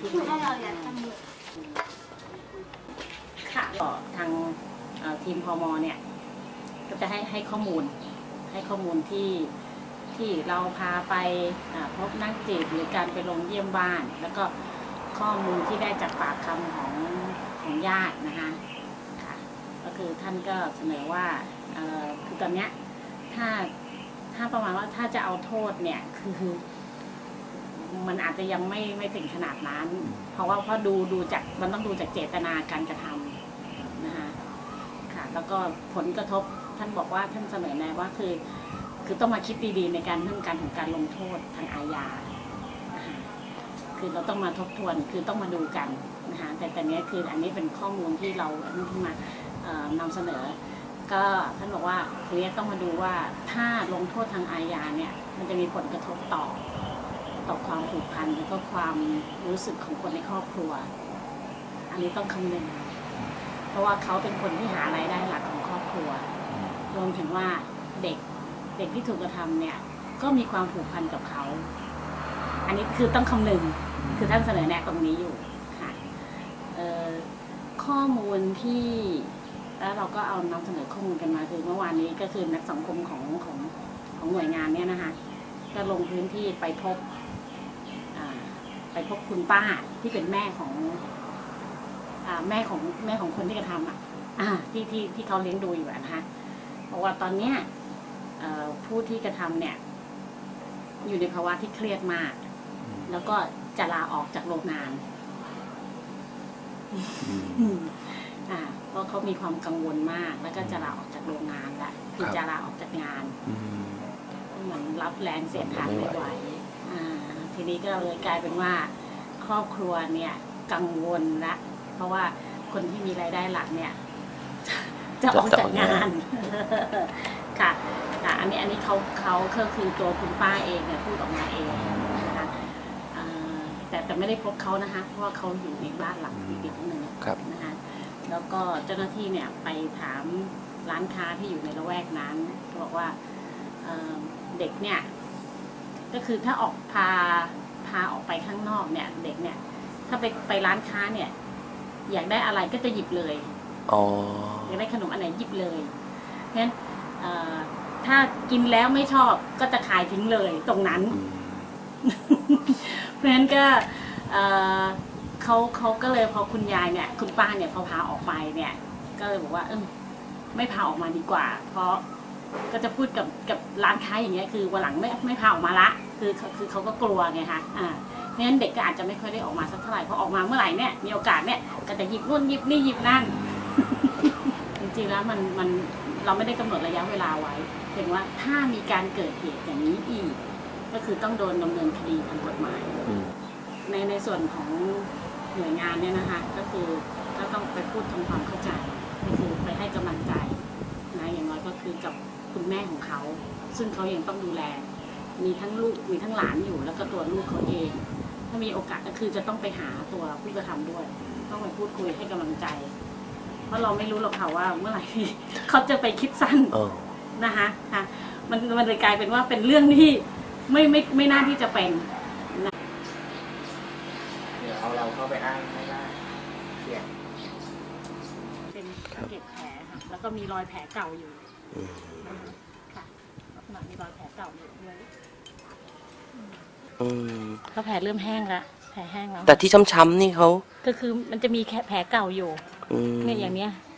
ให้เราอยากทำค่ะทางทีมพม.เนี่ยก็จะให้ข้อมูลที่เราพาไปพบนักจิตหรือการไปลงเยี่ยมบ้านแล้วก็ข้อมูลที่ได้จากปากคำของญาตินะคะค่ะก็คือท่านก็เสนอว่าคือตอนเนี้ยถ้าประมาณว่าถ้าจะเอาโทษเนี่ยคือมันอาจจะยังไม่ถึงขนาดนั้นเพราะดูจากมันต้องดูจากเจตนาการกระทำนะคะค่ะแล้วก็ผลกระทบท่านบอกว่าท่านเสนอแนะว่าคือต้องมาคิดดีๆในเรื่องของการลงโทษทางอาญาคือเราต้องมาทบทวนคือต้องมาดูกันนะคะแต่เนี้ยคืออันนี้เป็นข้อมูลที่เราที่มานำเสนอก็ท่านบอกว่าทีนี้ต้องมาดูว่าถ้าลงโทษทางอาญาเนี่ยมันจะมีผลกระทบต่อความผูกพันแล้วก็ความรู้สึกของคนในครอบครัวอันนี้ต้องคำนึงเพราะว่าเขาเป็นคนที่หารายได้หลักของครอบครัวรวมถึงว่าเด็กที่ถูกกระทำเนี่ยก็มีความผูกพันกับเขาอันนี้คือต้องคำนึงคือท่านเสนอแนะตรงนี้อยู่ค่ะข้อมูลที่แล้วเราก็เอานำเสนอข้อมูลกันมาคือเมื่อวานนี้ก็คือนักสังคมของหน่วยงานเนี่ยนะคะก็ลงพื้นที่ไปพบคุณป้าที่เป็นแม่ของคนที่กระทำที่เขาเลี้ยงดูอยู่นะคะเพราะว่าตอนเนี้ยผู้ที่กระทำเนี่ยอยู่ในภาวะที่เครียดมากแล้วก็จะลาออกจากโรงงานเพราะเขามีความกังวลมากแล้วก็จะลาออกจากโรงงานแหละคือจะลาออกจากงานเหมือนรับแรงเสียดทานไม่ไหวทีนี้ก็เลยกลายเป็นว่าครอบครัวเนี่ยกังวลละเพราะว่าคนที่มีรายได้หลักเนี่ยจะออกจากงานค่ะอันนี้เขาก็คือตัวคุณป้าเองเนี่ยพูดออกมาเองนะคะแต่ไม่ได้พบเขานะคะเพราะว่าเขาอยู่ในบ้านหลังอีกหลังหนึ่งนะคะแล้วก็เจ้าหน้าที่เนี่ยไปถามร้านค้าที่อยู่ในละแวกนั้นบอกว่าเด็กเนี่ยก็คือถ้าพาออกไปข้างนอกเนี่ยเด็กเนี่ยถ้าไปร้านค้าเนี่ยอยากได้อะไรก็จะหยิบเลยอยากได้ขนมอันไหนหยิบเลยเพราะฉะนั้นถ้ากินแล้วไม่ชอบก็จะขายทิ้งเลยตรงนั้นเพราะฉะนั้นก็เขาก็เลยพอคุณยายเนี่ยคุณป้าเนี่ยพอพาออกไปเนี่ยก็เลยบอกว่าไม่พาออกมาดีกว่าเพราะก็จะพูดกับร้านค้าอย่างเงี้ยคือวันหลังไม่พาออกมาละคือเขาก็กลัวไงคะเพราะฉะนั้นเด็กก็อาจจะไม่ค่อยได้ออกมาสักเท่าไหร่พอออกมาเมื่อไหร่เนี่ยมีโอกาสเนี่ยก็จะหยิบนู่นหยิบนี่หยิบนั่น จริงๆแล้วมันเราไม่ได้กำหนดระยะเวลาไว้เห็นว่าถ้ามีการเกิดเหตุอย่างนี้อีกก็คือต้องโดนดำเนินคดีทางกฎหมายในส่วนของหน่วยงานเนี่ยนะคะก็คือก็ต้องไปพูดทำความเข้าใจก็คือไปให้กำลังใจนะอย่างน้อยก็คือกับคุณแม่ของเขาซึ่งเขายังต้องดูแลมีทั้งลูกมีทั้งหลานอยู่แล้วก็ตัวลูกเขาเองถ้ามีโอกาสก็คือจะต้องไปหาตัวผู้กระทำด้วยต้องไปพูดคุยให้กำลังใจเพราะเราไม่รู้หรอกค่ะว่าเมื่อไหร่เขาจะไปคิดสั้นนะคะมันเลยกลายเป็นว่าเป็นเรื่องที่ไม่น่าที่จะเป็นเดี๋ยวเราเข้าไปอ้างไม่ได้เสี่ยงเป็นเก็บแผลค่ะแล้วก็มีรอยแผลเก่าอยู่ค่ะมีรอยแผลเก่าอยู่ด้วยก็แผลเริ่มแห้งละแผลแห้งแล้วแต่ที่ช้ำๆนี่เขาก็คือมันจะมีแผลเก่าอยู่เนี่ยอย่างเนี้ย